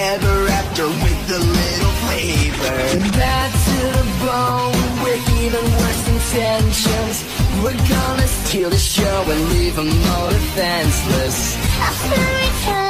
ever after with a little flavor. Bad to the bone with even worse intentions. We're gonna steal the show and leave them all defenseless. After we